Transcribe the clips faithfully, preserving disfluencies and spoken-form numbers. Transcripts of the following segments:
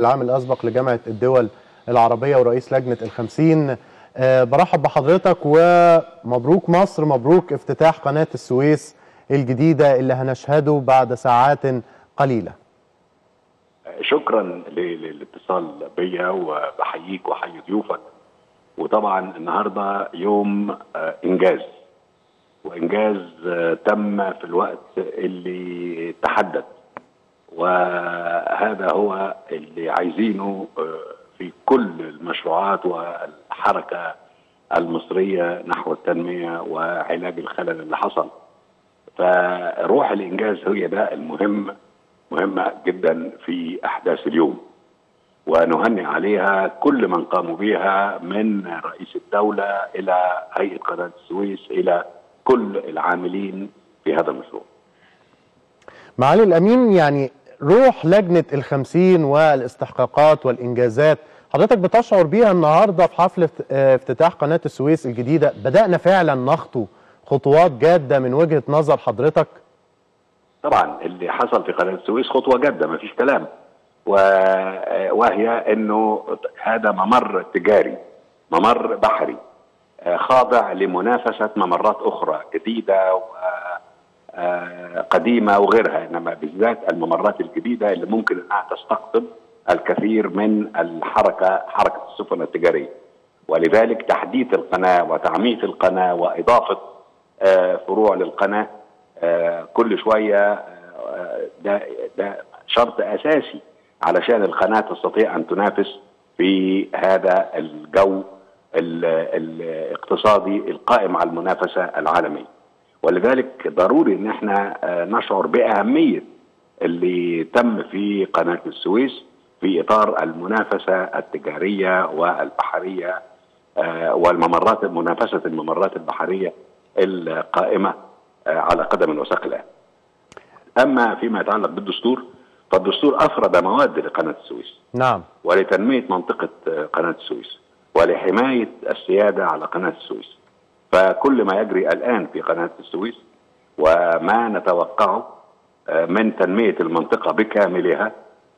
العام الأسبق لجامعة الدول العربية ورئيس لجنة الخمسين. أه برحب بحضرتك ومبروك مصر، مبروك افتتاح قناة السويس الجديدة اللي هنشهده بعد ساعات قليلة. شكرا للاتصال بيا وبحييك وحيي ضيوفك. وطبعا النهارده يوم انجاز، وانجاز تم في الوقت اللي تحدد، وهذا هو اللي عايزينه في كل المشروعات والحركه المصريه نحو التنميه وعلاج الخلل اللي حصل. فروح الانجاز هي ده المهم، مهمه جدا في احداث اليوم، ونهنئ عليها كل من قاموا بها من رئيس الدوله الى هيئه قناه السويس الى كل العاملين في هذا المشروع. معالي الامين، يعني روح لجنه الخمسين والاستحقاقات والانجازات حضرتك بتشعر بيها النهارده في حفل افتتاح قناه السويس الجديده، بدانا فعلا نخطو خطوات جاده من وجهه نظر حضرتك؟ طبعا اللي حصل في قناه السويس خطوه جاده ما فيش كلام، وهي انه هذا ممر تجاري، ممر بحري خاضع لمنافسه ممرات اخرى جديده وقديمه وغيرها، انما بالذات الممرات الجديده اللي ممكن انها تستقطب الكثير من الحركه، حركه السفن التجاريه. ولذلك تحديث القناه وتعميق القناه واضافه فروع للقناه كل شويه، ده ده شرط اساسي علشان القناه تستطيع ان تنافس في هذا الجو الاقتصادي القائم على المنافسه العالميه. ولذلك ضروري ان احنا نشعر باهميه اللي تم في قناه السويس في اطار المنافسه التجاريه والبحريه والممرات، منافسه الممرات البحريه القائمه على قدم وساق الان. اما فيما يتعلق بالدستور، فالدستور افرد مواد لقناه السويس. نعم. ولتنميه منطقه قناه السويس ولحمايه السياده على قناه السويس. فكل ما يجري الان في قناه السويس وما نتوقعه من تنميه المنطقه بكاملها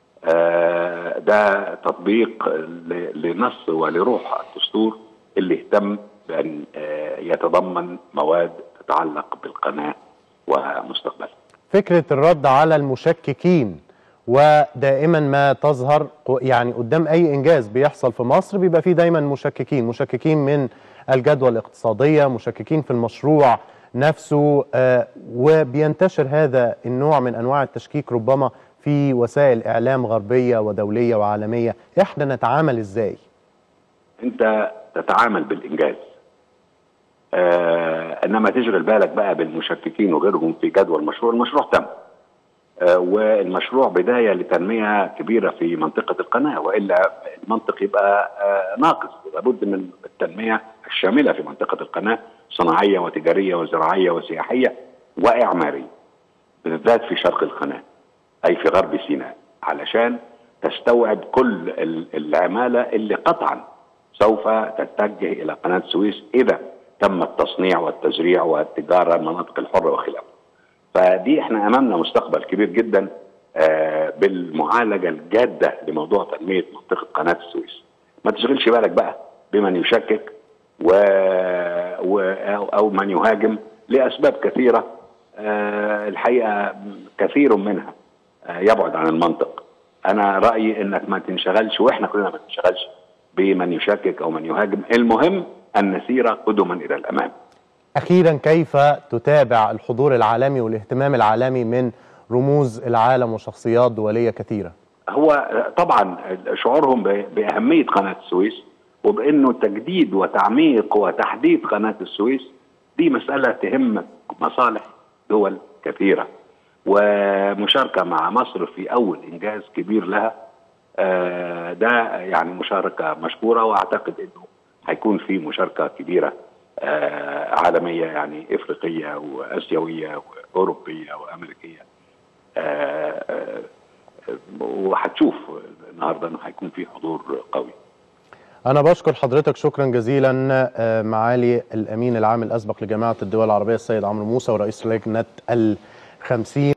ده تطبيق لنص ولروح الدستور اللي اهتم بان يتضمن مواد تتعلق بالقناه ومستقبلها. فكرة الرد على المشككين، ودائما ما تظهر يعني قدام أي إنجاز بيحصل في مصر بيبقى فيه دايما مشككين، مشككين من الجدوى الاقتصادية، مشككين في المشروع نفسه، آه وبينتشر هذا النوع من أنواع التشكيك ربما في وسائل إعلام غربية ودولية وعالمية. إحنا نتعامل إزاي؟ أنت تتعامل بالإنجاز، آه انما تشغل بالك بقى بالمشككين وغيرهم في جدوى المشروع. المشروع تم، آه والمشروع بدايه لتنميه كبيره في منطقه القناه، والا المنطق يبقى آه ناقص. لابد من التنميه الشامله في منطقه القناه، صناعيه وتجاريه وزراعيه وسياحيه واعماريه، بالذات في شرق القناه اي في غرب سيناء، علشان تستوعب كل العماله اللي قطعا سوف تتجه الى قناه السويس اذا تم التصنيع والتزريع والتجاره المناطق الحره وخلافه. فدي احنا امامنا مستقبل كبير جدا آه بالمعالجه الجاده لموضوع تنميه منطقه قناه السويس. ما تشغلش بالك بقى بمن يشكك و... و... او من يهاجم لاسباب كثيره، آه الحقيقه كثير منها آه يبعد عن المنطق. انا رايي انك ما تنشغلش، واحنا كلنا ما تنشغلش بمن يشكك او من يهاجم. المهم أن نسير قدما إلى الأمام. أخيرا، كيف تتابع الحضور العالمي والاهتمام العالمي من رموز العالم وشخصيات دولية كثيرة؟ هو طبعا شعورهم بأهمية قناة السويس، وبأنه تجديد وتعميق وتحديث قناة السويس دي مسألة تهم مصالح دول كثيرة، ومشاركة مع مصر في أول إنجاز كبير لها ده يعني مشاركة مشكورة، وأعتقد أنه هيكون في مشاركة كبيرة آه عالمية، يعني إفريقية وآسيوية وأوروبية وأمريكية، آه آه وهتشوف النهاردة أنه هيكون في حضور قوي. أنا بشكر حضرتك شكرا جزيلا آه معالي الأمين العام الأسبق لجامعة الدول العربية السيد عمرو موسى ورئيس لجنة الخمسين.